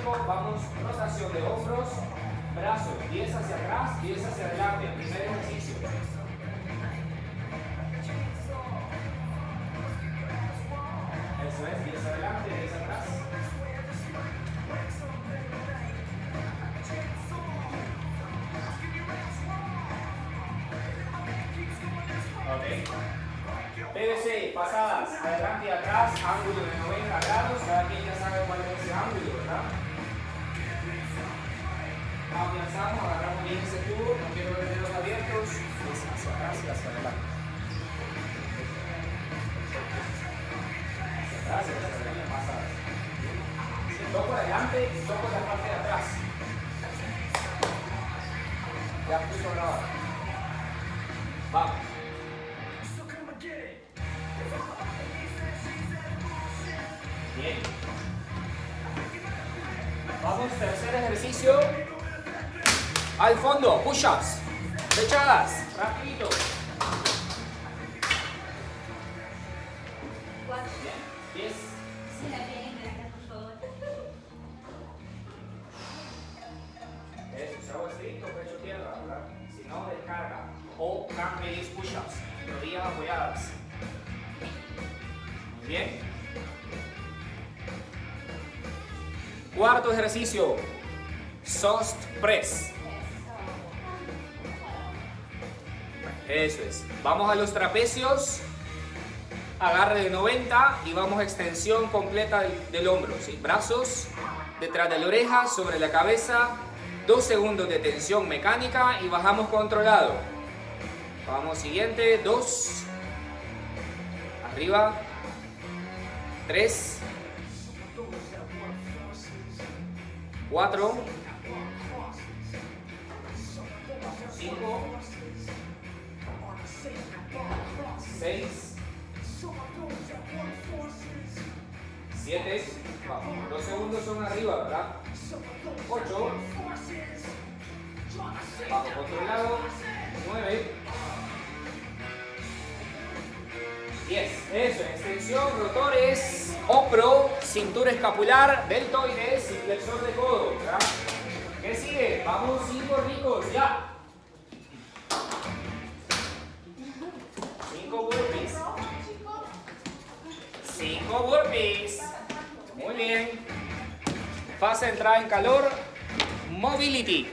5, vamos rotación de hombros, brazos, pies hacia atrás, pies hacia adelante, primer ejercicio. Eso es, pies adelante, pies atrás. Ok. PVC, pasadas, adelante y atrás, ángulo de 90 grados, cada quien ya sabe cuál es ese ángulo, ¿verdad? Avanzamos, agarramos bien ese tubo, no quiero ver dedos abiertos, es hacia atrás y hacia adelante. Hacia atrás y hacia adelante, pasadas. Toco adelante y toco la parte de atrás. Ya puso a grabar. Vamos. Bien. Vamos, tercer ejercicio. Al fondo, push-ups. Flechadas. Rapidito. Bien. 10. Eso, se hago estricto, pecho tierra, ¿verdad? Si no, descarga. O can't release push-ups. Rodillas apoyadas. Muy bien. Cuarto ejercicio, soft press. Eso es. Vamos a los trapecios, agarre de 90 y vamos a extensión completa del hombro. ¿Sí? Brazos detrás de la oreja, sobre la cabeza, 2 segundos de tensión mecánica y bajamos controlado. Vamos, siguiente, 2, arriba, 3, 4, 5, 6, 7, vamos, 2 segundos son arriba, ¿verdad? 8, bajo controlado, 9, 10, eso, extensión, rotores, hombro, cintura escapular, deltoides y flexor de codo, ¿verdad? ¿Qué sigue? Vamos 5 ricos, ya. 5 burpees. 5 burpees. Muy bien. Fase de entrada en calor, mobility.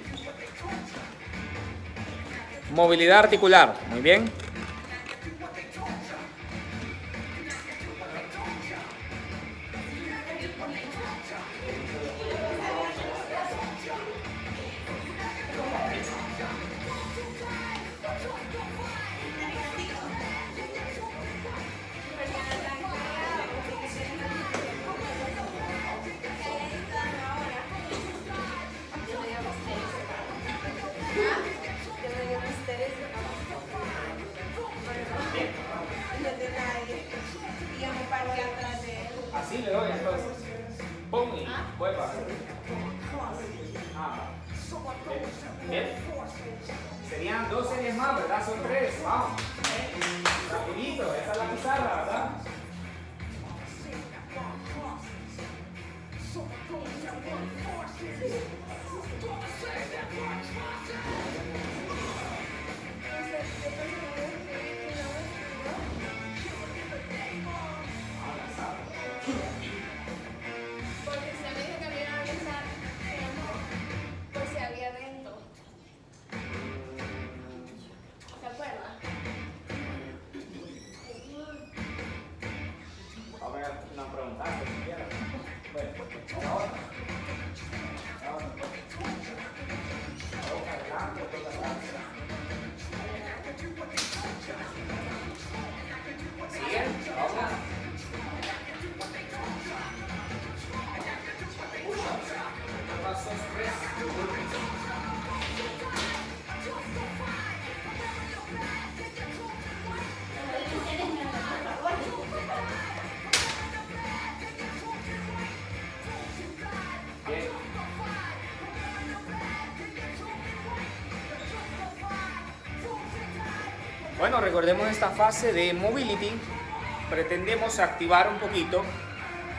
Movilidad articular, muy bien. Así le doy entonces. Pum y vuelva. Bien. Serían 2 series más, ¿verdad? Son 3. Vamos. Rapidito. Esa es la pizarra, ¿verdad? Bueno, recordemos esta fase de mobility. Pretendemos activar un poquito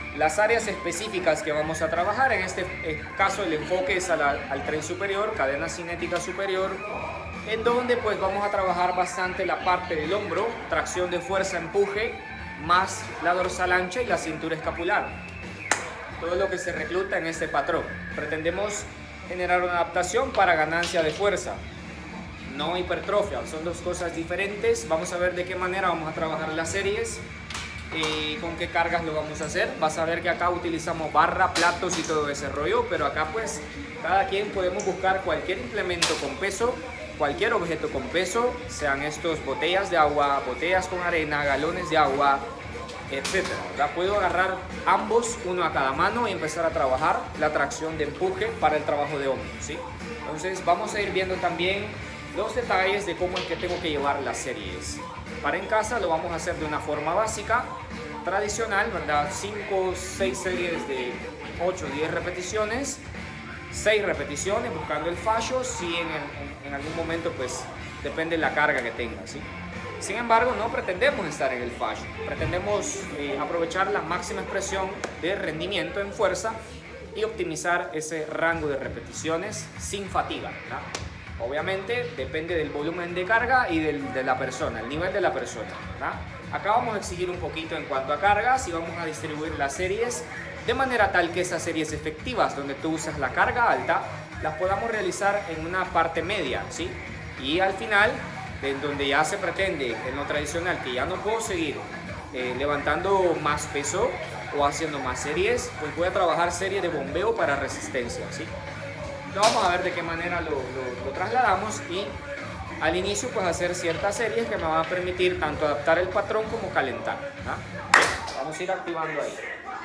las áreas específicas que vamos a trabajar. En este caso el enfoque es al tren superior, cadena cinética superior, en donde pues vamos a trabajar bastante la parte del hombro, tracción de fuerza, empuje, más la dorsal ancha y la cintura escapular. Todo lo que se recluta en este patrón. Pretendemos generar una adaptación para ganancia de fuerza, no hipertrofia. Son dos cosas diferentes. Vamos a ver de qué manera vamos a trabajar las series y con qué cargas lo vamos a hacer. Vas a ver que acá utilizamos barra, platos y todo ese rollo, pero acá pues cada quien podemos buscar cualquier implemento con peso, cualquier objeto con peso, sean estos botellas de agua, botellas con arena, galones de agua, etcétera, ¿verdad? Puedo agarrar ambos, uno a cada mano, y empezar a trabajar la tracción de empuje para el trabajo de hombro, ¿sí? Entonces vamos a ir viendo también los detalles de cómo es que tengo que llevar las series. Para en casa lo vamos a hacer de una forma básica, tradicional, ¿verdad? 5, 6 series de 8, 10 repeticiones, 6 repeticiones buscando el fallo, si en algún momento pues depende de la carga que tenga, ¿sí? Sin embargo, no pretendemos estar en el fallo, pretendemos aprovechar la máxima expresión de rendimiento en fuerza y optimizar ese rango de repeticiones sin fatiga, ¿verdad? Obviamente depende del volumen de carga y de la persona, el nivel de la persona, ¿verdad? Acá vamos a exigir un poquito en cuanto a cargas y vamos a distribuir las series de manera tal que esas series efectivas donde tú usas la carga alta las podamos realizar en una parte media, ¿sí? Y al final, de donde ya se pretende en lo tradicional que ya no puedo seguir levantando más peso o haciendo más series, pues voy a trabajar series de bombeo para resistencia, ¿sí? Vamos a ver de qué manera lo trasladamos y al inicio pues hacer ciertas series que me van a permitir tanto adaptar el patrón como calentar, ¿no? Vamos a ir activando ahí.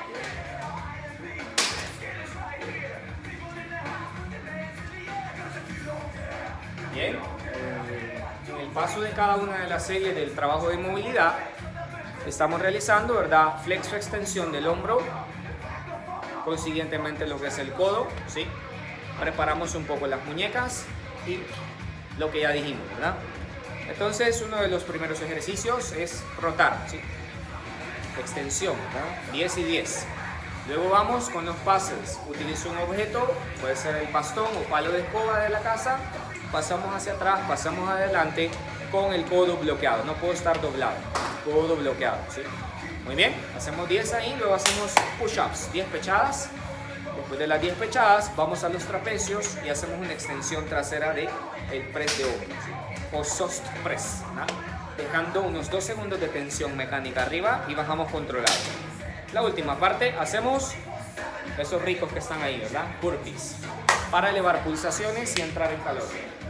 Bien, en el paso de cada una de las series del trabajo de movilidad estamos realizando, ¿verdad? Flexo, extensión del hombro, consiguientemente lo que es el codo, ¿sí? Preparamos un poco las muñecas y lo que ya dijimos, ¿verdad? Entonces uno de los primeros ejercicios es rotar, ¿sí? Extensión, ¿verdad? 10 y 10. Luego vamos con los pases. Utilizo un objeto, puede ser el bastón o palo de escoba de la casa. Pasamos hacia atrás, pasamos adelante con el codo bloqueado. No puedo estar doblado, codo bloqueado, ¿sí? Muy bien, hacemos 10 ahí, luego hacemos push-ups, 10 pechadas. Después de las 10 pechadas vamos a los trapecios y hacemos una extensión trasera del press de hombros, ¿sí? O soft press, ¿no? Dejando unos 2 segundos de tensión mecánica arriba y bajamos controlado. La última parte hacemos esos ricos que están ahí, ¿verdad? Burpees, para elevar pulsaciones y entrar en calor.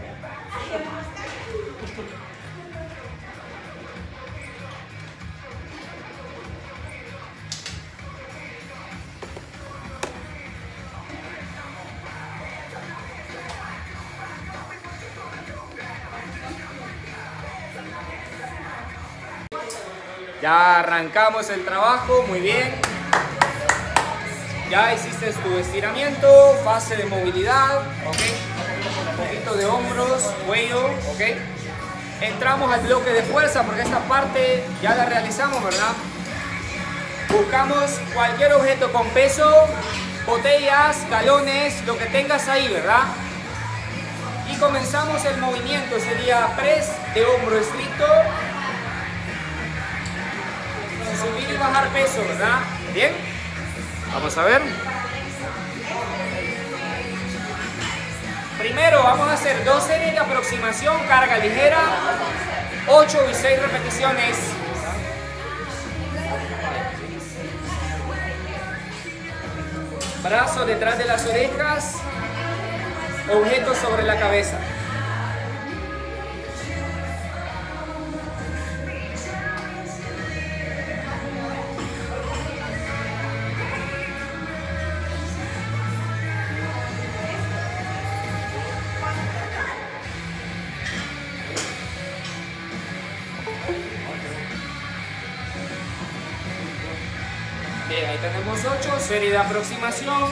Ya arrancamos el trabajo, muy bien. Ya hiciste tu estiramiento, fase de movilidad, ¿ok? Un poquito de hombros, cuello, ¿ok? Entramos al bloque de fuerza porque esta parte ya la realizamos, ¿verdad? Buscamos cualquier objeto con peso, botellas, galones, lo que tengas ahí, ¿verdad? Y comenzamos el movimiento, sería press de hombro estricto. Subir y bajar peso, ¿verdad? Bien, vamos a ver. Primero vamos a hacer 2 series de aproximación, carga ligera, 8 y 6 repeticiones. Brazos detrás de las orejas, objetos sobre la cabeza. Bien, ahí tenemos 8, serie de aproximación.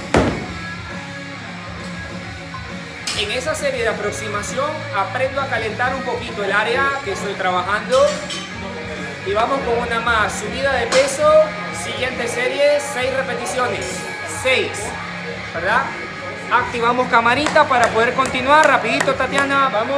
En esa serie de aproximación aprendo a calentar un poquito el área que estoy trabajando. Y vamos con una más, subida de peso Siguiente serie, 6 repeticiones. 6, ¿verdad? Activamos camarita para poder continuar. Rapidito, Tatiana, vamos.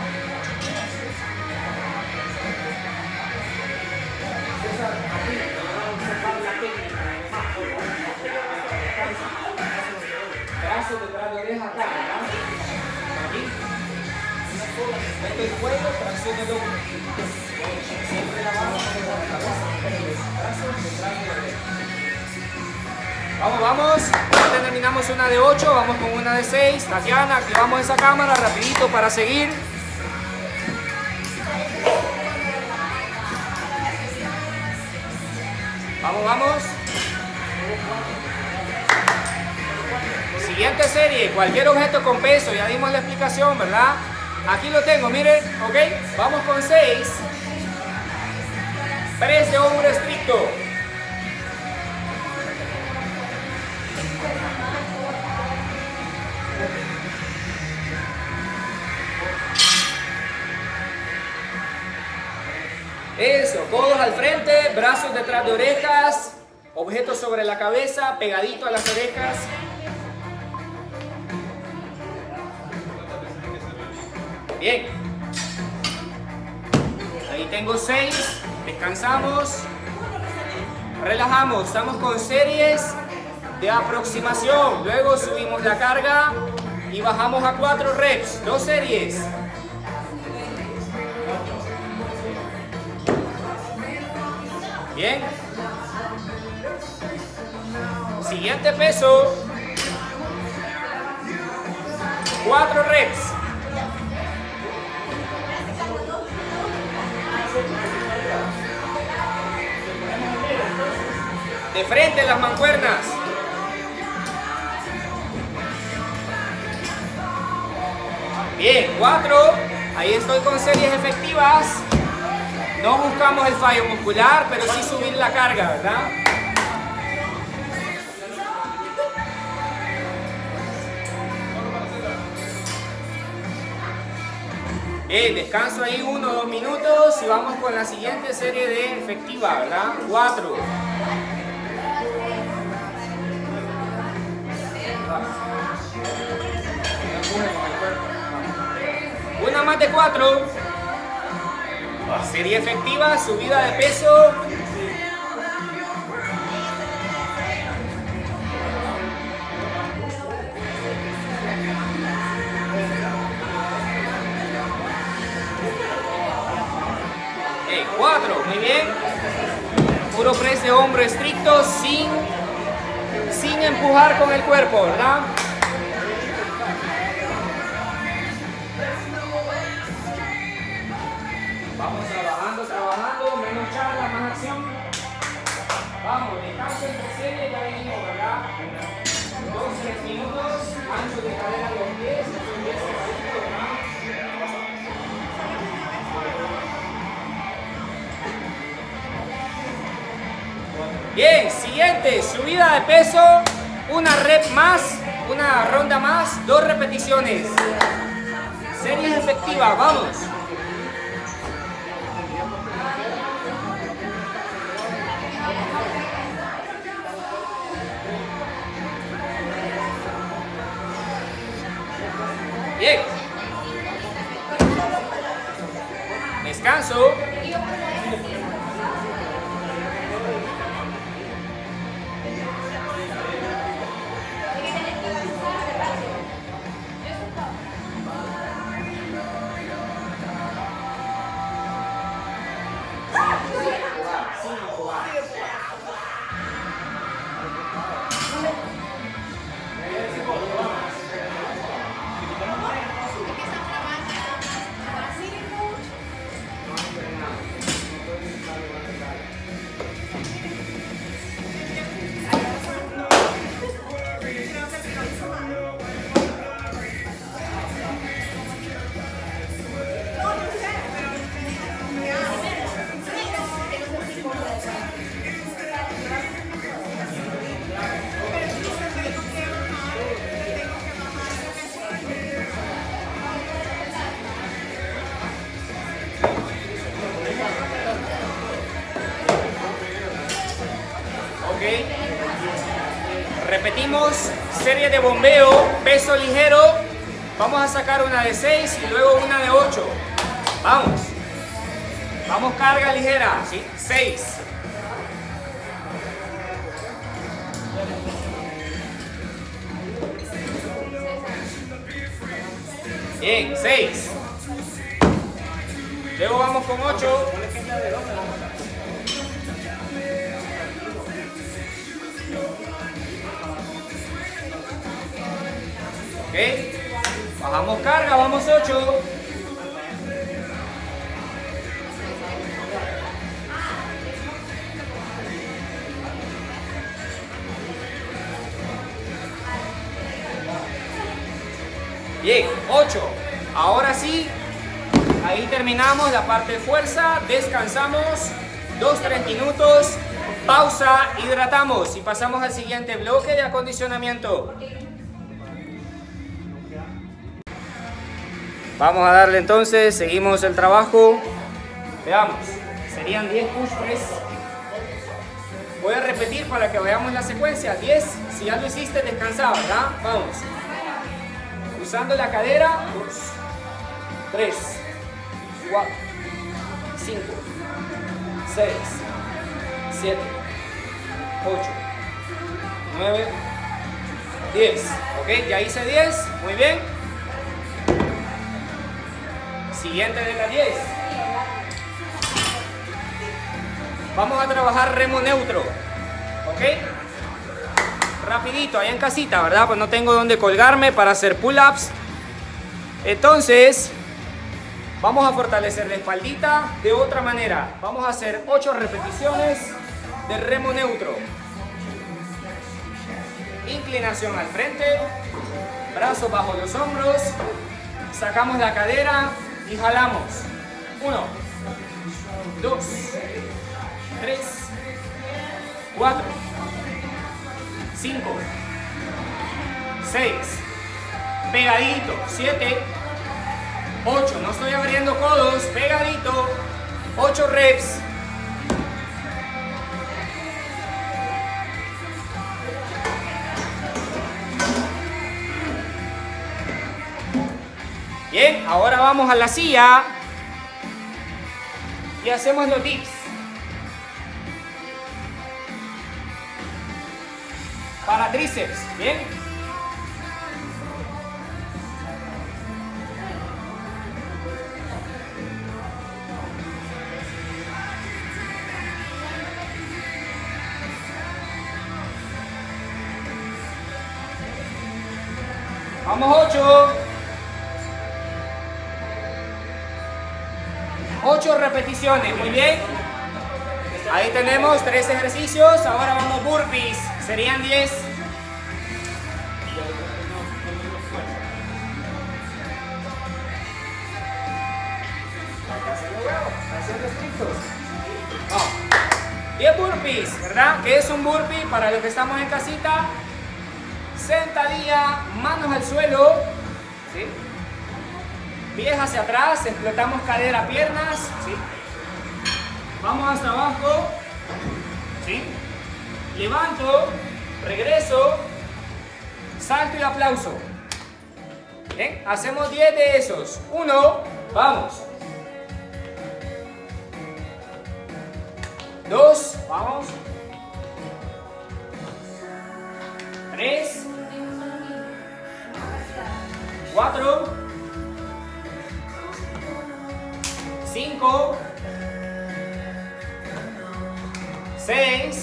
Brazos detrás de oreja acá, ¿verdad? Aquí. Meto el cuello, tracción el hombro. Siempre la mano sobre la cabeza. Brazos detrás de oreja. Vamos, vamos. Ya terminamos una de 8, vamos con una de 6. Tatiana, activamos esa cámara rapidito para seguir. Vamos, vamos. Siguiente serie, cualquier objeto con peso, ya dimos la explicación, ¿verdad? Aquí lo tengo, miren, ok. Vamos con 6. Press de hombro estricto. Eso, codos al frente, brazos detrás de orejas, objetos sobre la cabeza, pegadito a las orejas. Bien. Ahí tengo 6, descansamos, relajamos, estamos con series de aproximación, luego subimos la carga y bajamos a 4 reps, 2 series. Bien. Siguiente peso. 4 reps. De frente las mancuernas. Bien, 4. Ahí estoy con series efectivas. No buscamos el fallo muscular, pero sí subir la carga, ¿verdad? Bien, descanso ahí 1 o 2 minutos y vamos con la siguiente serie de efectiva, ¿verdad? 4. Una más de 4. Serie efectiva, subida de peso. Okay, 4, muy bien. Puro press de hombro estricto sin empujar con el cuerpo, ¿verdad? Vamos trabajando, menos charla, más acción. Vamos, descanso entre series, ya venimos, ¿verdad? 2-3 minutos, ancho de cadera a los pies, bien, siguiente, subida de peso, una rep más, una ronda más, 2 repeticiones. Series efectivas, vamos. Bien. Descanso. serie de bombeo, peso ligero. Vamos a sacar una de 6 y luego una de 8. Vamos. Vamos, carga ligera. ¿Sí? 6. Bien, 6. Luego vamos con 8. Ok. Bajamos carga, vamos 8. Bien, 8. Ahora sí, ahí terminamos la parte de fuerza. Descansamos 2-3 minutos. Pausa, hidratamos y pasamos al siguiente bloque de acondicionamiento. Vamos a darle entonces, seguimos el trabajo. Veamos, serían 10 push press. Voy a repetir para que veamos la secuencia. 10, si ya lo hiciste, descansa, ¿verdad? Vamos. Usando la cadera, 2, 3, 4, 5, 6, 7, 8, 9, 10. Ok, ya hice 10, muy bien. Siguiente de la 10. Vamos a trabajar remo neutro. Ok. Rapidito, allá en casita, ¿verdad? Pues no tengo donde colgarme para hacer pull-ups. Entonces, vamos a fortalecer la espaldita de otra manera. Vamos a hacer 8 repeticiones de remo neutro. Inclinación al frente, brazos bajo los hombros, sacamos la cadera y jalamos. 1, 2, 3, 4, 5, 6, pegadito, 7, 8, no estoy abriendo codos, pegadito, 8 reps. Bien, ahora vamos a la silla y hacemos los dips. Para tríceps, bien. Vamos 8. 8 repeticiones, muy bien. Ahí tenemos 3 ejercicios. Ahora vamos burpees. Serían 10. Oh. 10 burpees, ¿verdad? ¿Qué es un burpee? Para los que estamos en casita, sentadilla, manos al suelo, ¿sí? Pies hacia atrás, explotamos cadera, piernas, ¿sí? Vamos hasta abajo, ¿sí? Levanto, regreso, salto y aplauso. Bien, hacemos 10 de esos. 1, vamos. 2, vamos. 3, 4, 5, 6,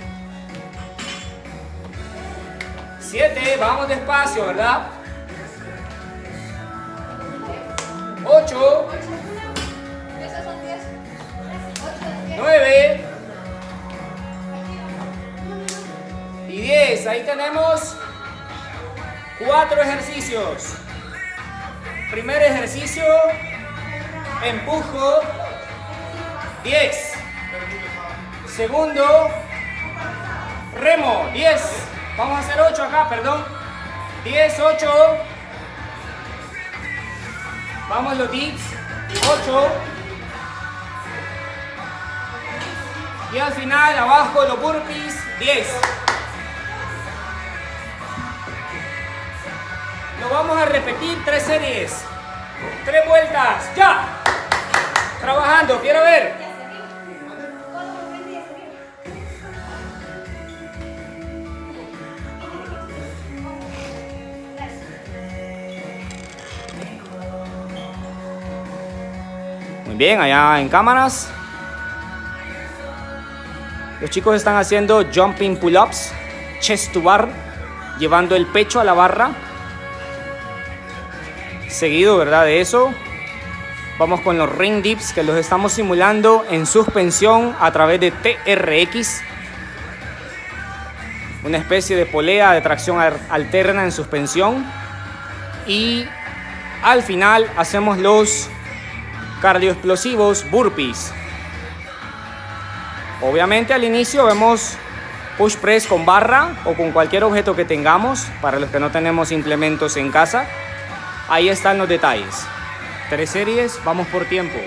7, vamos despacio, ¿verdad? 8, 9 y 10. Ahí tenemos 4 ejercicios. Primer ejercicio, empujo, 10. Segundo, remo, 10. Vamos a hacer 8 acá, perdón. 10, 8. Vamos los dips, 8. Y al final, abajo los burpees, 10. vamos a repetir 3 series. 3 vueltas. ¡Ya! Trabajando, quiero ver. Muy bien, allá en cámaras. Los chicos están haciendo jumping pull-ups, chest to bar, llevando el pecho a la barra. Seguido, ¿verdad? De eso, vamos con los ring dips, que los estamos simulando en suspensión a través de TRX. Una especie de polea de tracción alterna en suspensión. Y al final hacemos los cardioexplosivos burpees. Obviamente al inicio vemos push press con barra o con cualquier objeto que tengamos, para los que no tenemos implementos en casa. Ahí están los detalles. 3 series, vamos por tiempo.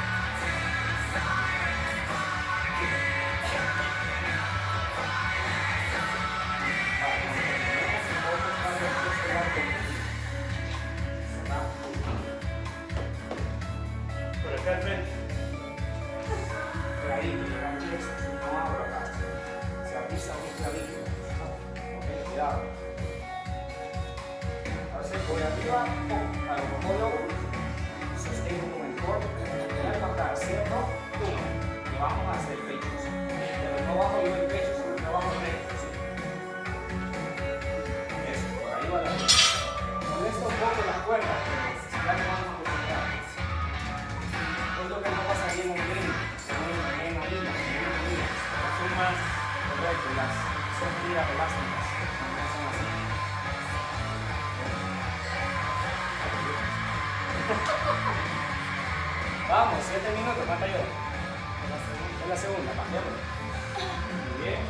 Vamos, 7 minutos, falta yo. Es la segunda, cambiamos. Muy bien.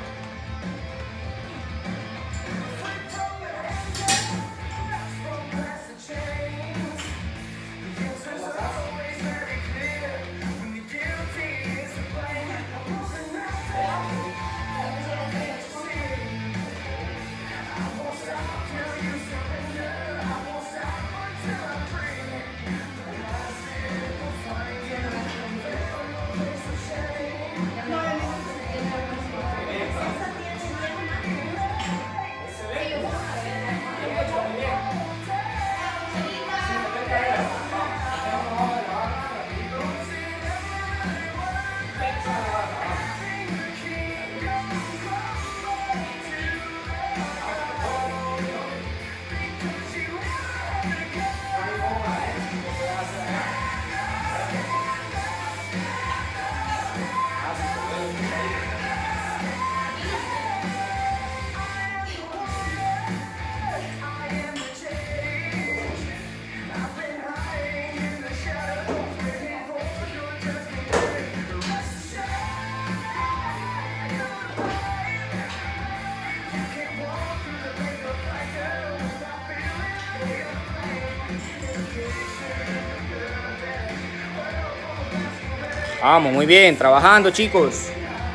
Vamos, muy bien, trabajando, chicos.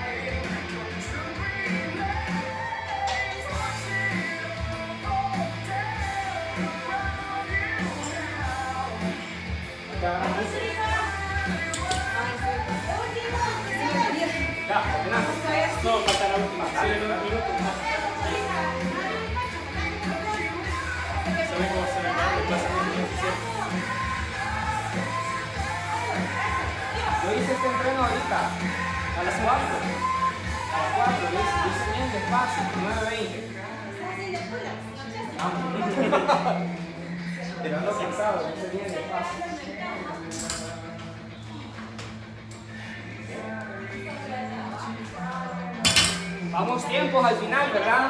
Yo hice este entreno ahorita, a las 4. A las 4, lo hice bien despacio, 9:20. Tirando cansado, lo hice bien despacio. Vamos tiempos al final, ¿verdad?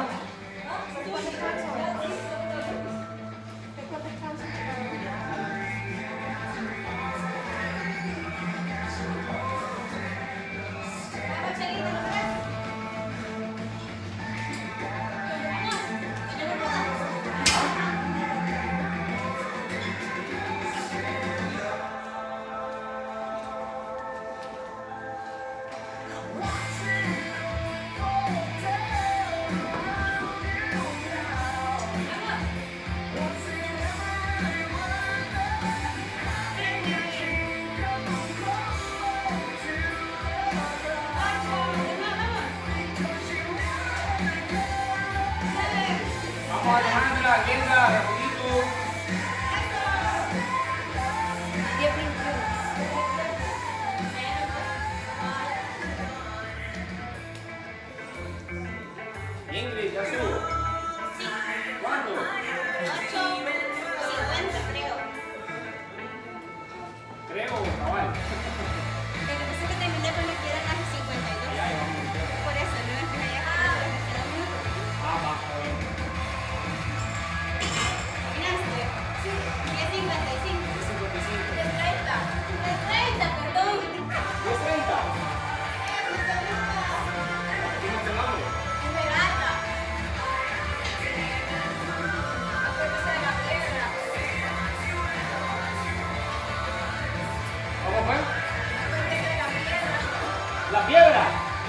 creo. Creo, cabal. Lo que pasa es que terminé con la que eran las 52. Ya, ya, vamos. Por eso, no es que me haya quedado las que eran minutos. Ah, va, está bien. ¿Terminaste? Sí. 10:55. 10:55. 10:30. 10:30, perdón. 10:30. ¿Tienes tu nombre? Es regata. Acuérdese de la piedra. ¿Cómo fue? Acuérdese de la piedra. ¡La piedra!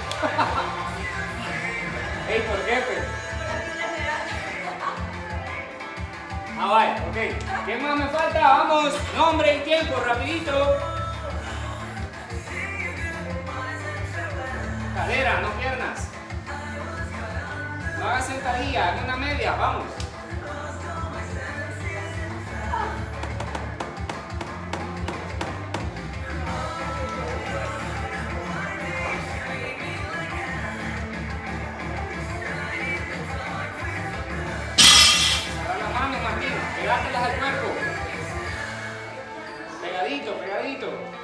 Ey, ¿por qué, pues? Ah, vale, ok. ¿Qué más me falta? Vamos, nombre y tiempo, rapidito. Cadera, no piernas. No hagas sentadilla, haga una media, vamos. Agarra las manos, Martín, pegátelas al cuerpo. Pegadito, pegadito.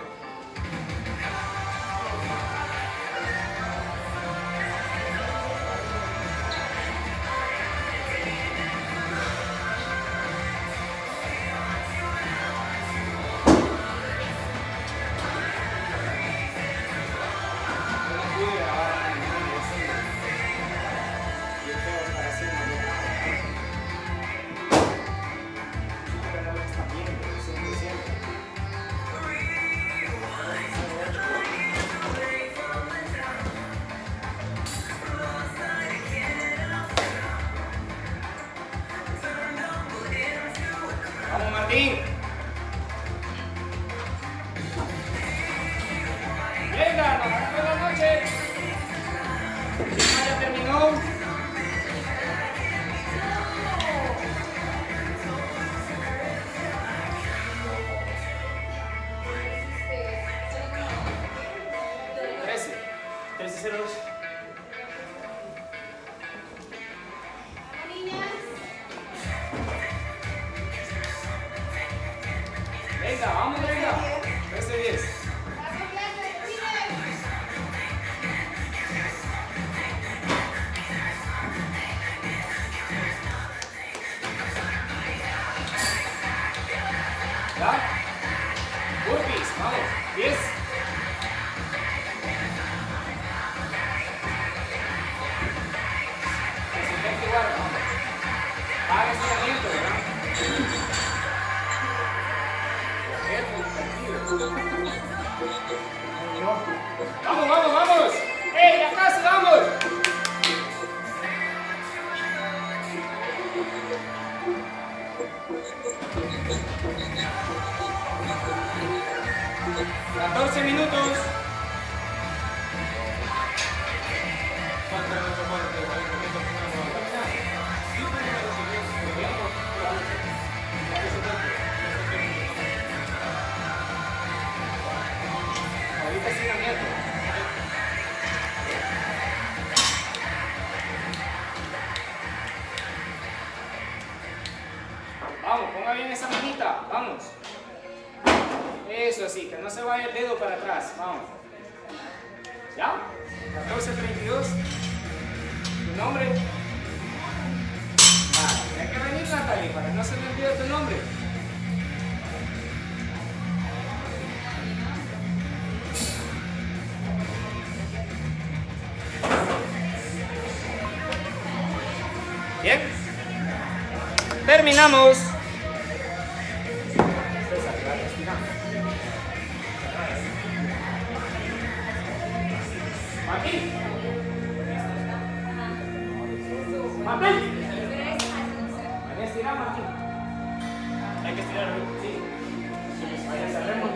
Yo no pude grabar a nadie, así. Yo tengo que estar haciendo pero no está bien, siempre, siempre. Vamos, Martín. Venga, nos vemos en la noche. Ya terminó. Trece. 13:02. Venga, vamos, venga. 13:10. ¿Ya? Burpees, vamos. 10. Resistente igual, vamos. Haga estiramiento, ¿verdad? Vamos, vamos, vamos. ¡Ey, ya casi vamos! ¡14 minutos! Ahorita estiramiento. Vamos, ponga bien esa manita, vamos. Eso así, que no se vaya el dedo para atrás, vamos. ¿Ya? 14:32. ¿Tu nombre? Hay que venir, Natalie, para que no se me olvide tu nombre. Bien. Terminamos. Martín. Martín. Hay que estirar, Martín. Hay que estirar, sí. Vaya, cerremos.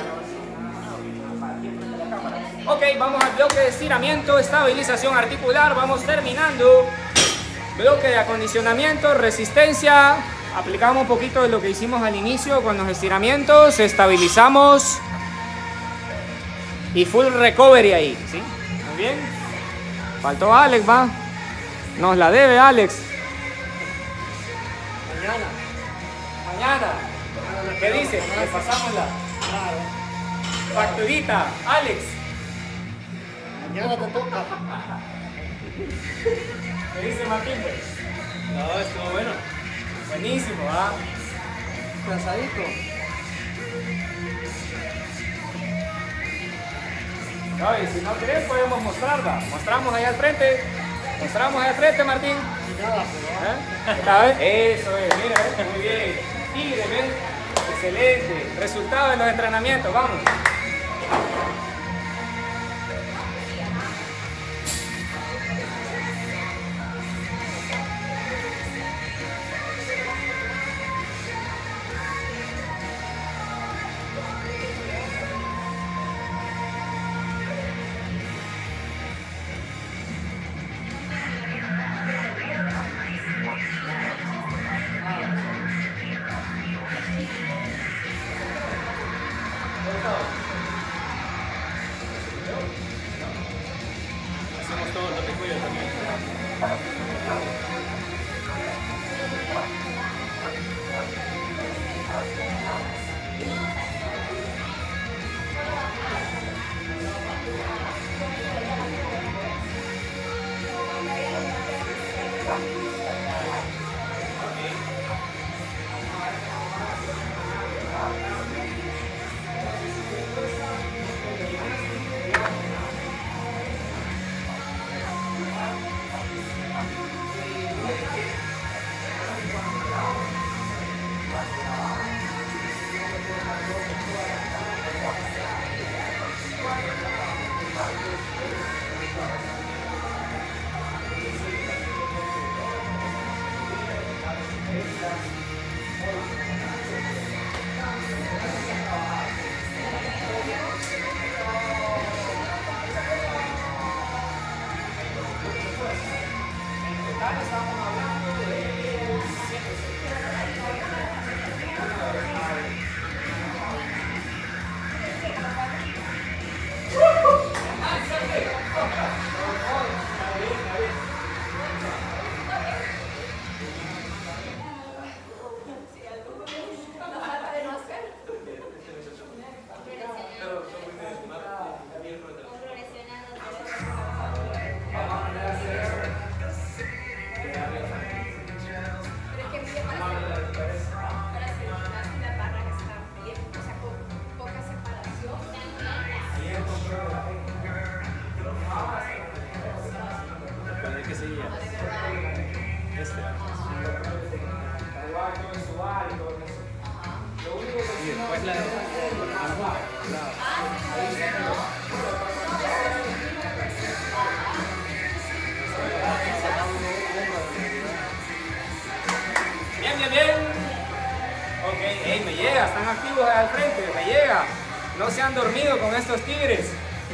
Ok, vamos al bloque de estiramiento, estabilización articular. Vamos terminando. Bloque de acondicionamiento, resistencia. Aplicamos un poquito de lo que hicimos al inicio con los estiramientos. Estabilizamos. Y full recovery ahí, ¿sí? Muy bien. Faltó Alex, va. Nos la debe Alex. Mañana. Mañana. ¿Qué dice? Le pasamos la facturita. Alex. Mañana te toca. ¿Qué dice Martín? No, estuvo bueno. Buenísimo, ¿ah? Cansadito. No, y si no crees, podemos mostrarla. Mostramos ahí al frente. Mostramos ahí al frente, Martín. Nada, pero ¿Sabes? Eso es, mira, muy bien. Tigre, ¿ven? Excelente. Resultado de los entrenamientos, vamos. Hacemos todo lo que cuida también. ¿Cuál es que seguía? Este. Y después la Bien, bien, bien. Ok, hey, me llega, están activos ahí al frente, me llega. No se han dormido con estos tigres.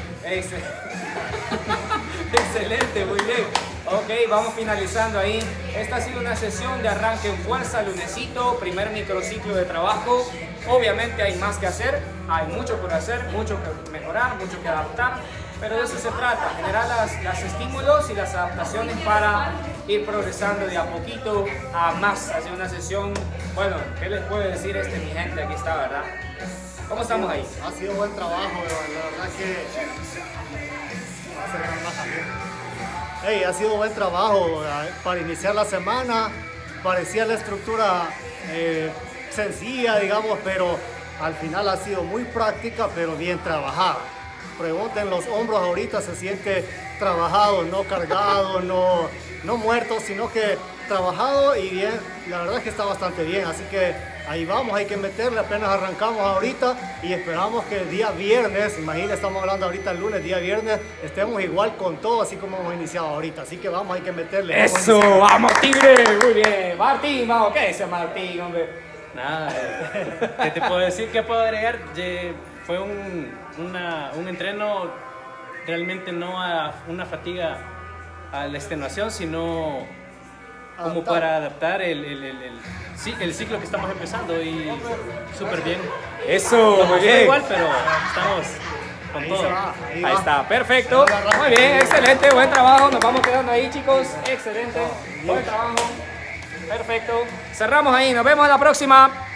Excelente, muy bien. Ok, vamos finalizando ahí. Esta ha sido una sesión de arranque en fuerza, lunesito, primer microciclo de trabajo. Obviamente hay más que hacer, hay mucho por hacer, mucho que mejorar, mucho que adaptar, pero de eso se trata, generar los estímulos y las adaptaciones para ir progresando de a poquito a más. Ha sido una sesión, bueno, ¿qué les puedo decir mi gente? Aquí está, ¿verdad? ¿Cómo estamos ahí? ha sido buen trabajo, la verdad que va a ser gran baja. Hey, ha sido buen trabajo para iniciar la semana. Parecía la estructura sencilla, digamos, pero al final ha sido muy práctica, pero bien trabajada. Pregunten los hombros ahorita, se siente trabajado, no cargado, no muerto, sino que trabajado y bien. La verdad es que está bastante bien, así que ahí vamos, hay que meterle, apenas arrancamos ahorita y esperamos que el día viernes, imagínense, estamos hablando ahorita el lunes, día viernes, estemos igual con todo, así como hemos iniciado ahorita, así que vamos, hay que meterle. ¡Eso! ¡Vamos, Tigre! Muy bien. Martín, vamos, ¿qué dice Martín, hombre? nada, ¿qué te puedo decir? ¿Qué puedo agregar? Fue un entreno realmente no a una fatiga a la extenuación, sino como para adaptar el ciclo que estamos empezando y súper bien. Eso, muy Fue bien. igual, pero estamos con todo. Ahí Ahí va. está, perfecto. Muy bien, excelente, buen trabajo. Nos vamos quedando ahí, chicos. Excelente, buen trabajo. Perfecto. Cerramos ahí, nos vemos en la próxima.